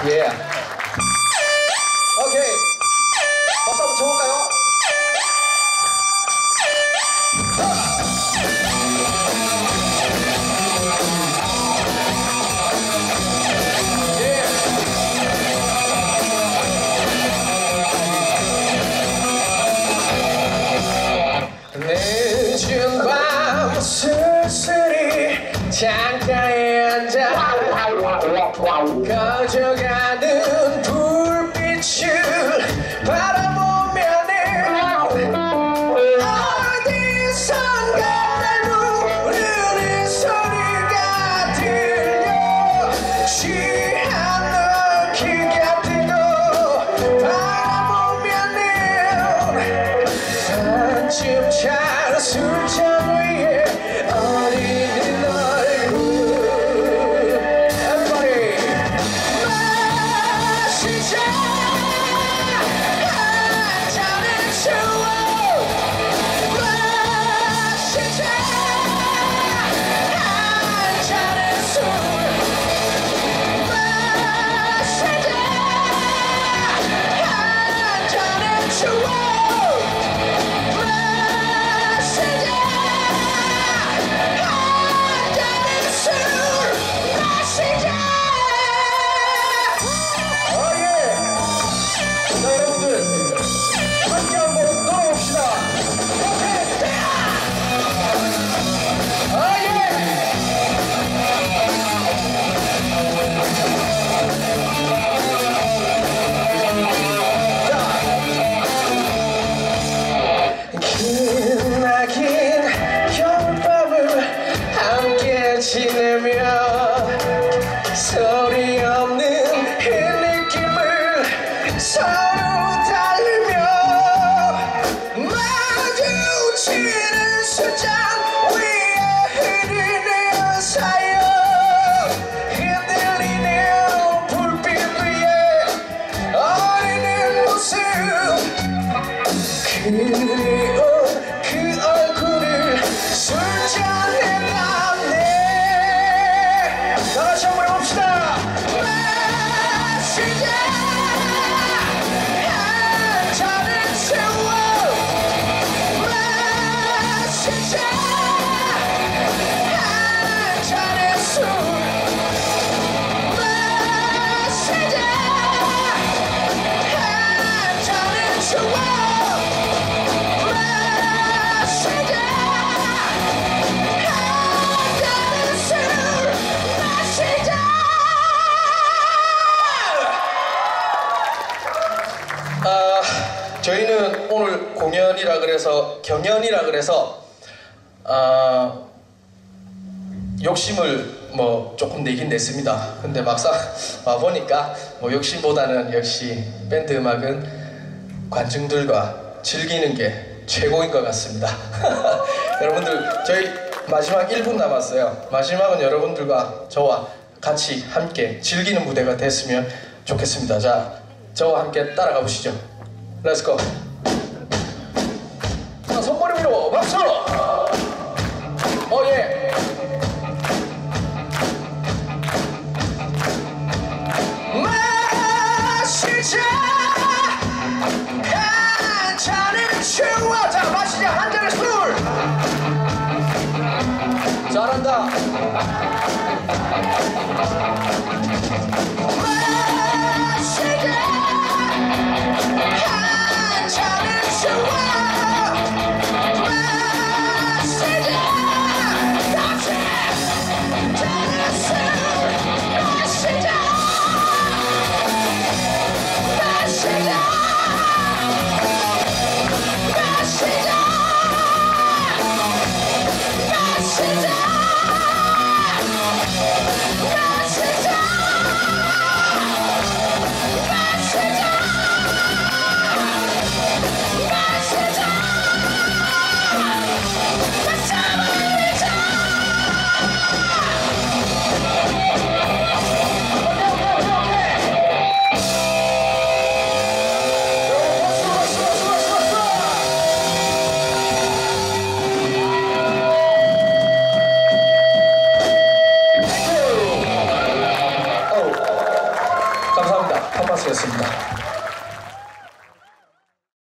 예. 오케이. 박수 한번 쳐볼까요? 늦은 밤 쓸쓸히 창가에 앉아 꺼져가는 불빛을 바라보면은 어디선가 날 부르는 소리가 들려 취한 너 길 같은 거 바라보면은 한쯤 찬 술잔 위에 어린이 얼굴 Everybody 마시자 한 잔의 추억 마시자 한 잔의 술 마시자 한 잔의 추억 지내며 소리 없는 그 느낌을 서로 달리며 마주치는 술잔 위에 흐르는 사연 흔들리는 불빛 위에 어리는 모습 그리운 그 얼굴을 술잔에 다시 한번 해봅시다. 마시자 한 잔을 채워 마시자 한 잔의 술 마시자 한 잔을 채워 마시자 한 잔의 술 저희는 오늘 공연이라 그래서 경연이라 그래서 욕심을 뭐 조금 내긴 냈습니다. 근데 막상 와보니까 뭐 욕심보다는 역시 밴드 음악은 관중들과 즐기는 게 최고인 것 같습니다. 여러분들 저희 마지막 1분 남았어요. 마지막은 여러분들과 저와 같이 함께 즐기는 무대가 됐으면 좋겠습니다. 자, 저와 함께 따라가 보시죠. 렛츠고. 자, 손머리 위로 박수. 예. 마시자 한 잔을 채워. 자, 마시자 한 잔의 술. 잘한다. 마시자 한 팝파스였습니다.